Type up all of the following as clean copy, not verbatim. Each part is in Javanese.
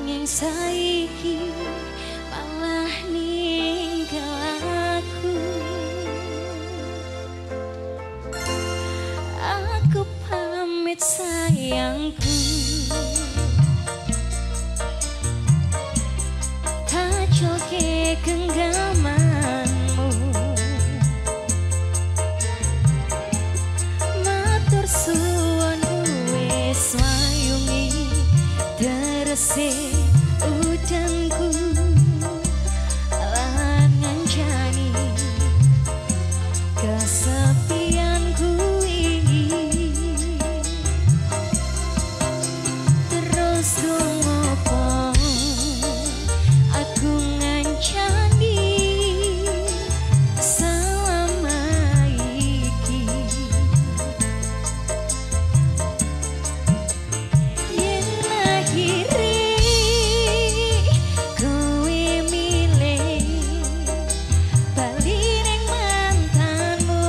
Nanging saiki malah ninggal aku. Aku pamit sayangku, tak joge genggamanmu. Matur suwun wis wayungi terse udanku lan ngancani kesepianku iki. Terus ngopo aku ngancani selama iki. Yen akhire kowe milih bali ning mantanmu,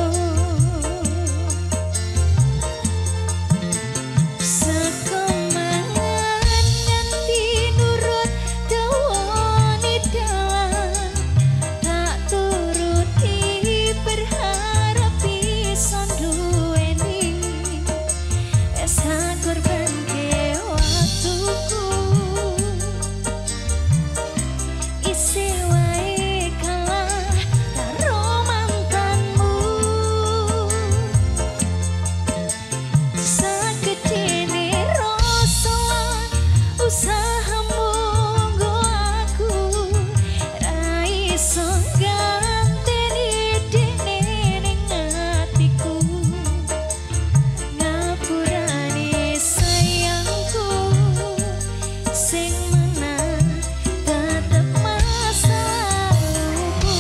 saka mangan nganti nurut dawane dalan, tak turuti berharap bisa duweni. Wes ngorbanke waktuku, isih wae kalah karo mantanmu. Sagedene rasa usahamu nggo aku, ra iso ganteni dene ning atiku. Ngapurane sayangku, sing menang tetep masa laluku.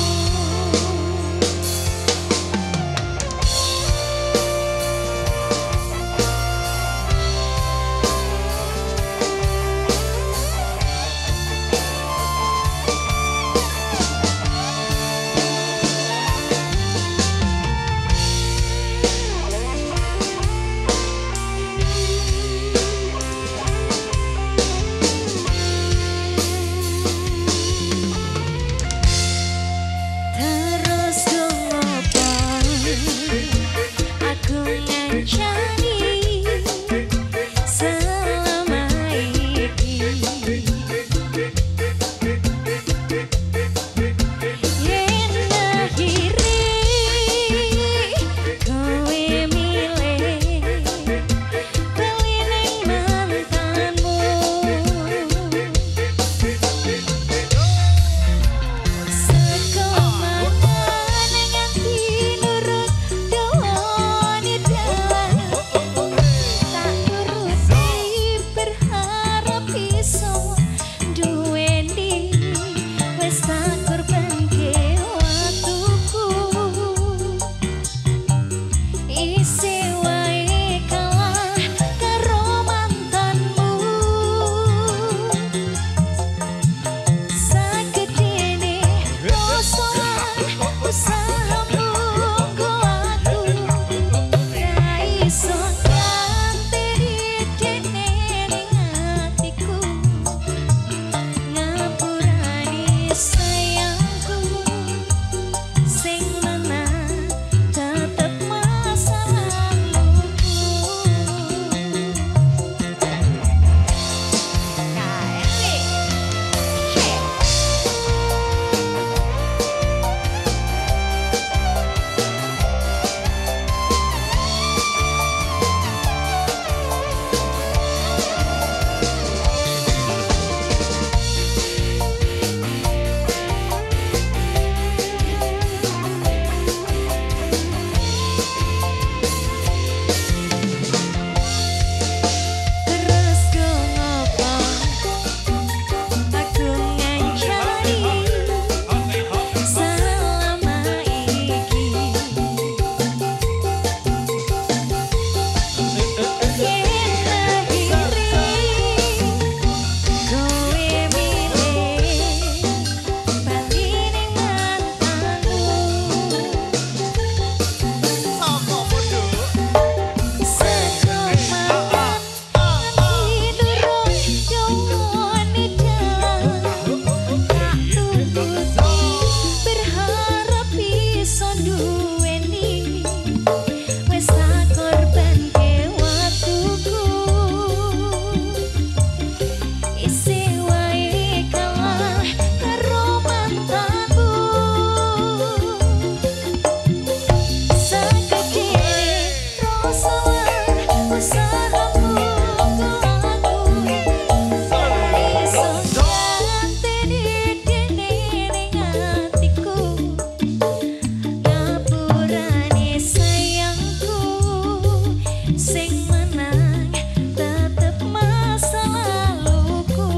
sing menang tetep masa laluku.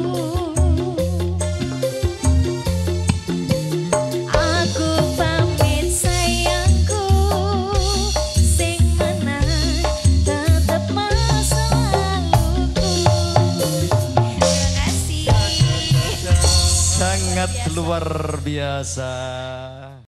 Aku pamit sayangku, sing menang tetep masa laluku. Terima kasih. Sangat luar biasa.